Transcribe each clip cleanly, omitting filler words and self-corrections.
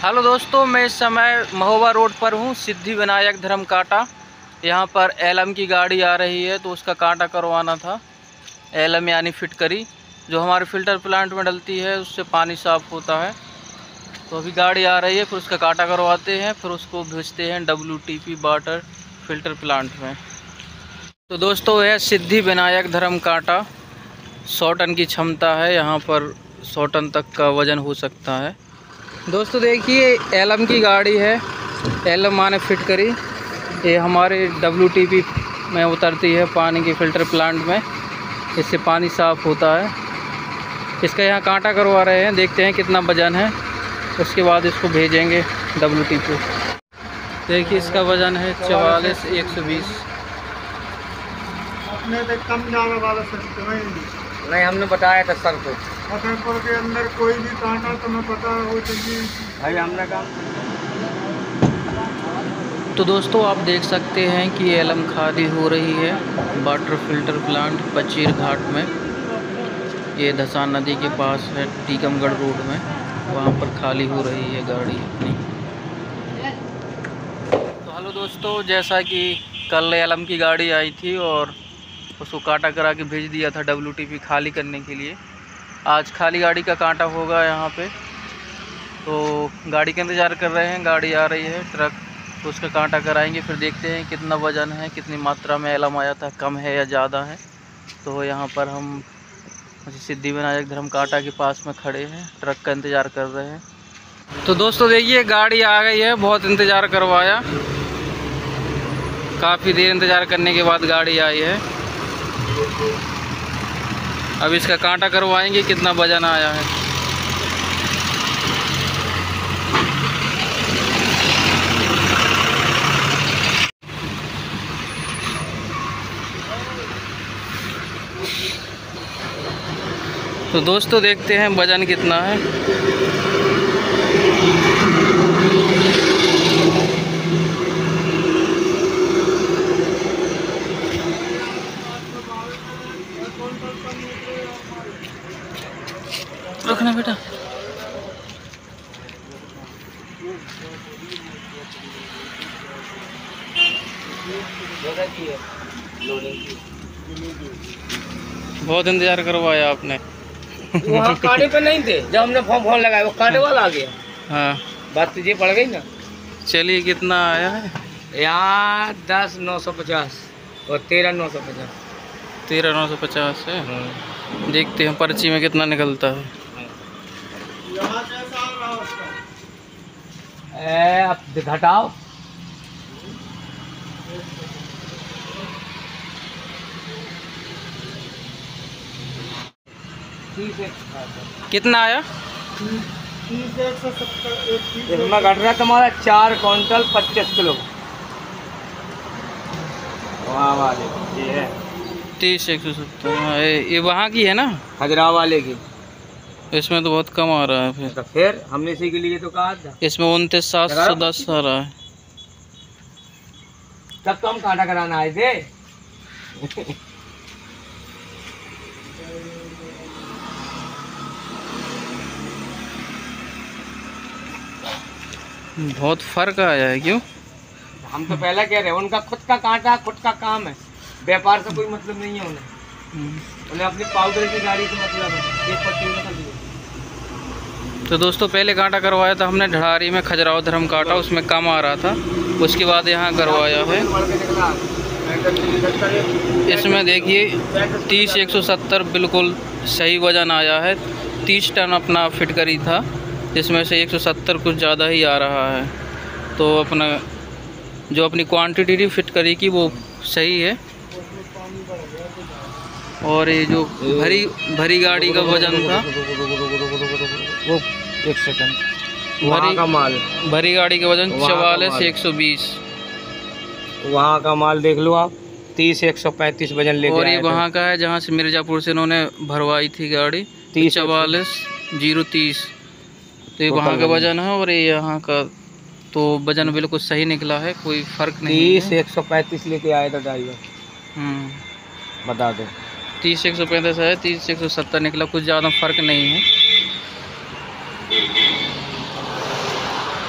Hello दोस्तों, मैं इस समय महोबा रोड पर हूँ, सिद्धि विनायक धर्म कांटा। यहाँ पर एलएम की गाड़ी आ रही है तो उसका कांटा करवाना था। एलएम यानी फिटकरी, जो हमारे फ़िल्टर प्लांट में डलती है, उससे पानी साफ़ होता है। तो अभी गाड़ी आ रही है, फिर उसका कांटा करवाते हैं, फिर उसको भेजते हैं WTP वाटर फ़िल्टर प्लांट में। तो दोस्तों, यह सिद्धि विनायक धर्म कांटा 100 टन की क्षमता है। यहाँ पर 100 टन तक का वज़न हो सकता है। दोस्तों देखिए, एलएम की गाड़ी है। एलएम माने फिटकरी। ये हमारे WTP में उतरती है पानी के फ़िल्टर प्लांट में। इससे पानी साफ़ होता है। इसका यहाँ कांटा करवा रहे हैं, देखते हैं कितना वज़न है, उसके बाद इसको भेजेंगे WTP। देखिए, इसका वज़न है 44,120। अपने तो कम ज़्यादा वाला सकते नहीं, हमने बताया था सर को। फतेहपुर के अंदर कोई भी कांटा तुम्हें पता हो चाहिए भाई हमने कहा। तो दोस्तों, आप देख सकते हैं कि एलएम खाली हो रही है water filter plant Pachir Ghat में। ये धसान नदी के पास है, टीकमगढ़ रोड में। वहाँ पर खाली हो रही है गाड़ी अपनी। तो हेलो दोस्तों, जैसा कि कल एलएम की गाड़ी आई थी और उसको कांटा करा के भेज दिया था WTP खाली करने के लिए। आज खाली गाड़ी का कांटा होगा यहाँ पे। तो गाड़ी का इंतज़ार कर रहे हैं, गाड़ी आ रही है ट्रक, तो उसका कांटा कराएंगे। फिर देखते हैं कितना वज़न है, कितनी मात्रा में एलएम आया था, कम है या ज़्यादा है। तो यहाँ पर हम सिद्धि विनायक धर्म कांटा के पास में खड़े हैं, ट्रक का इंतज़ार कर रहे हैं। तो दोस्तों देखिए, गाड़ी आ गई है। बहुत इंतज़ार करवाया, काफ़ी देर इंतज़ार करने के बाद गाड़ी आई है। अब इसका कांटा करवाएंगे, कितना वज़न आया है। तो दोस्तों देखते हैं वज़न कितना है। रखना बेटा। बहुत इंतजार करवाया आपने। वहाँ कांटे पे नहीं थे, जब हमने फोन लगाया वो कांटे वाला आ गया। हाँ, बात तुझे पड़ गई ना। चलिए, कितना आया है? यहाँ 10,950 और 13,950। 13,950 है। देखते हैं पर्ची में कितना निकलता है। अब घटाओ। कितना आया? 30,170। इसमें घट रहा है तुम्हारा 4 क्विंटल 25 किलो। वहाँ वाले ये है 30,170। ये वहाँ की है ना, खजरा वाले की। इसमें तो बहुत कम आ रहा है। फिर हमने इसी के लिए तो कहा था। इसमें 29,710 आ रहा है। तब तो हम कांटा कराना आए थे। बहुत फर्क आया है। क्यों? हम तो पहले कह रहे हैं, उनका खुद का कांटा, खुद का काम है। व्यापार से कोई मतलब नहीं है उन्हें अपनी पाउडर की गाड़ी से मतलब है। एक पट्टी में कर दिया। तो दोस्तों, पहले कांटा करवाया था हमने ढड़ारी में, खजराव धर्म कांटा, उसमें कम आ रहा था। उसके बाद यहाँ करवाया है। इसमें देखिए 30,170 बिल्कुल सही वज़न आया है। 30 टन अपना फिटकरी था, जिसमें से 170 कुछ ज़्यादा ही आ रहा है। तो अपना जो अपनी क्वांटिटी थी फिटकरी की, वो सही है। और ये जो भरी गाड़ी का वज़न था, वो 1 सेकंड, वहाँ का माल, भरी गाड़ी का वज़न 44,120। वहाँ का माल देख लो आप, 30,135 वजन लेके और ये आए थे। वहाँ का है जहाँ से मिर्ज़ापुर से इन्होंने भरवाई थी गाड़ी, 44,030। तो ये वहाँ का वज़न है और ये यहाँ का। तो वज़न बिल्कुल सही निकला है, कोई फ़र्क नहीं है। 30,135 लेके आया था ड्राइवर। बता दो। 30,135 है, 30,170 निकला, कुछ ज़्यादा फ़र्क नहीं है।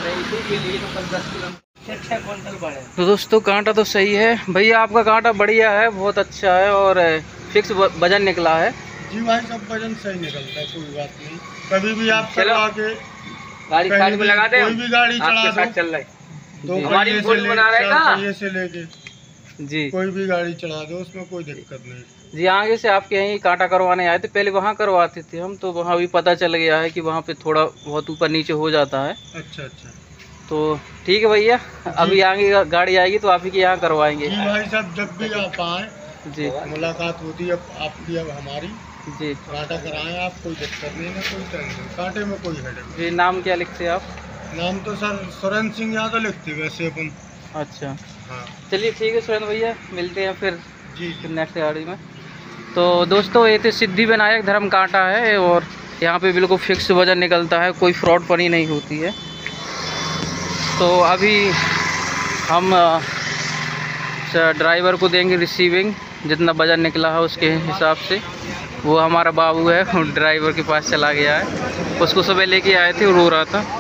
इसी के लिए तो 10 किलो 6 क्विंटल पड़े। तो दोस्तों कांटा तो सही है भैया, आपका कांटा बढ़िया है, बहुत अच्छा है और फिक्स वजन निकला है। जी भाई, सब वजन सही निकलता है, कोई बात नहीं। कभी भी आप चलो चला के गाड़ी साइड में लगा दे, कोई भी गाड़ी चला आपके दो, साथ चल रहे दो हमारी पहिए से फोटो बना रहे चार का? पहिए से लेके जी कोई भी गाड़ी चला दो, उसमें कोई दिक्कत नहीं। जी, आगे से आपके यहीं कांटा करवाने आए थे, पहले वहाँ करवाते थे हम, तो वहाँ भी पता चल गया है कि वहाँ पे थोड़ा बहुत ऊपर नीचे हो जाता है। अच्छा अच्छा, तो ठीक है भैया, अभी आगे गाड़ी आएगी तो आप ही के यहाँ करवाएंगे। जी भाई साहब, जब भी आप आए जी मुलाकात होती है आपकी अब हमारी, जी कांटा कराएं आप, कोई दिक्कत नहीं ना, कोई टेंशन, कांटे में कोई हेडेक। जी, नाम क्या लिखते हैं आप? नाम तो सर सुरेंद्र सिंह यादव लिखते वैसे अपन। अच्छा, हाँ चलिए ठीक है सुरेंद्र भैया, मिलते हैं फिर जी। नेक्स्ट गाड़ी में। तो दोस्तों ये तो सिद्धि विनायक धर्म कांटा है और यहाँ पे बिल्कुल फिक्स वजन निकलता है, कोई फ्रॉड पनी नहीं होती है। तो अभी हम ड्राइवर को देंगे रिसीविंग, जितना वजन निकला है उसके हिसाब से। वो हमारा बाबू है, ड्राइवर के पास चला गया है, उसको सुबह लेके आए थे, रो रहा था।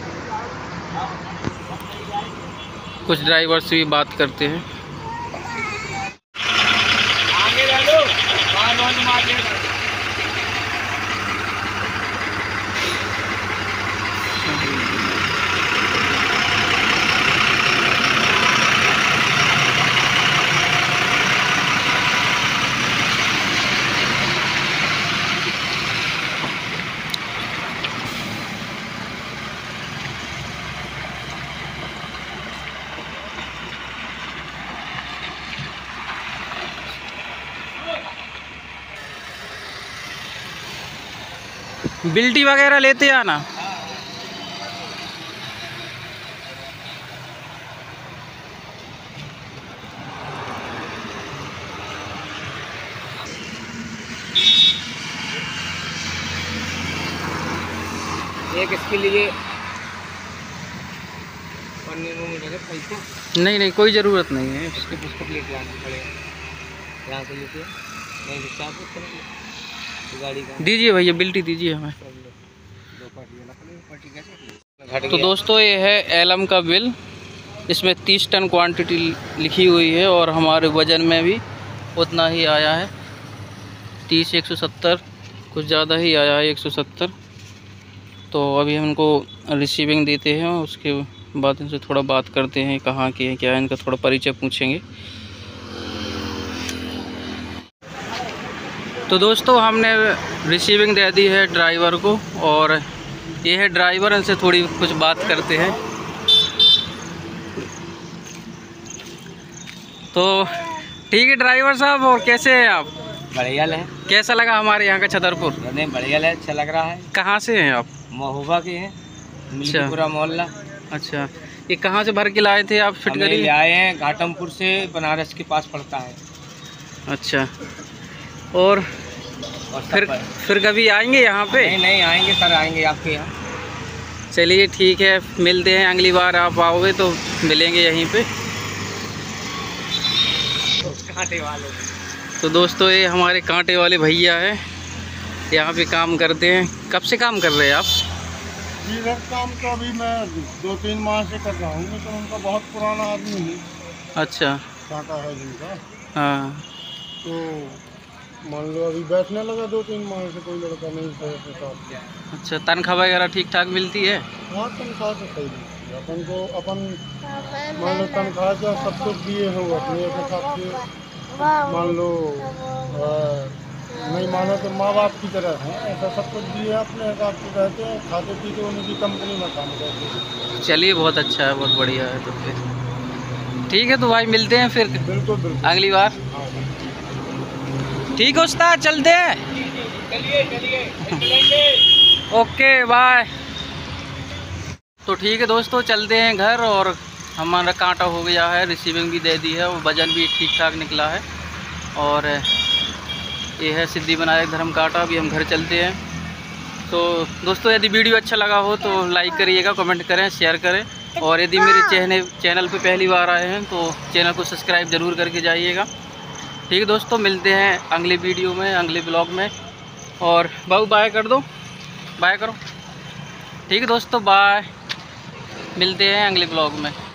कुछ ड्राइवर से भी बात करते हैं। आगे रह लो, बार मार लेगा। बिल्टी वगैरह लेते आना। एक इसके लिए पैसा नहीं नहीं, कोई ज़रूरत नहीं है। उसके पुस्तक लेके आना पड़ेगा, यहाँ से लेके नहीं दिखता आपको गाड़ी का। दीजिए भैया, बिल्टी दीजिए हमें। तो दोस्तों ये है एलम का बिल, इसमें 30 टन क्वांटिटी लिखी हुई है और हमारे वज़न में भी उतना ही आया है, 30 170, कुछ ज़्यादा ही आया है 170। तो अभी हम इनको रिसीविंग देते हैं, उसके बाद इनसे थोड़ा बात करते हैं, कहाँ के हैं क्या है, इनका थोड़ा परिचय पूछेंगे। तो दोस्तों हमने रिसीविंग दे दी है ड्राइवर को और ये है ड्राइवर, इनसे थोड़ी कुछ बात करते हैं। तो ठीक है ड्राइवर साहब, और कैसे हैं आप? बढ़िया है। कैसा लगा हमारे यहाँ का छतरपुर? नहीं बढ़िया है, अच्छा लग रहा है। कहाँ से हैं आप? महोबा के हैं, मिल्कीपुरा मोहल्ला। अच्छा, ये कहाँ से भर के लाए थे आप फिटकरी? ले आए हैं घाटमपुर से, बनारस के पास पड़ता है। अच्छा, और फिर कभी आएंगे यहाँ पे? नहीं नहीं आएंगे सर, आएंगे आपके यहाँ। चलिए ठीक है, मिलते हैं अगली बार आप आओगे तो मिलेंगे यहीं पे। कांटे वाले। तो दोस्तों ये हमारे कांटे वाले भैया हैं, यहाँ पे काम करते हैं। कब से काम कर रहे हैं आप? जी सर, काम तो अभी मैं 2-3 माह से कर रहा हूँ, तो उनका बहुत पुराना आदमी है। अच्छा, कांटा है जिनका, हाँ। तो मान लो अभी बैठने लगा 2-3 माह से, कोई लड़का नहीं है हिसाब से। अच्छा, तनख्वाह वगैरह ठीक ठाक मिलती है? हाँ, तनख्वाह तो सही मिलती है अपन को। अपन मान लो तनख्वाह का सब कुछ दिए हो अपने हिसाब से, मान लो नहीं मानो तो माँ बाप की तरह हैं, ऐसा सब कुछ दिए अपने हिसाब से रहते हैं, खाते पीते उनकी कंपनी में काम करते हैं। चलिए बहुत अच्छा है, बहुत बढ़िया है। तो फिर ठीक है, तो भाई मिलते हैं फिर बिल्कुल बिल्कुल अगली बार। हाँ। ठीक है उस्ताद, चलते हैं। Okay bye. तो ठीक है दोस्तों, चलते हैं घर और हमारा कांटा हो गया है, रिसीविंग भी दे दी है और वज़न भी ठीक ठाक निकला है। और ये है सिद्धि विनायक धर्म कांटा। अभी हम घर चलते हैं। तो दोस्तों यदि वीडियो अच्छा लगा हो तो लाइक करिएगा, कमेंट करें, शेयर करें, और यदि मेरे चैनल पे पहली बार आए हैं तो चैनल को सब्सक्राइब ज़रूर करके जाइएगा। ठीक है दोस्तों, मिलते हैं अगले वीडियो में, अगले ब्लॉग में। और बाबू बाय कर दो, बाय करो। ठीक है दोस्तों, बाय। मिलते हैं अगले ब्लॉग में।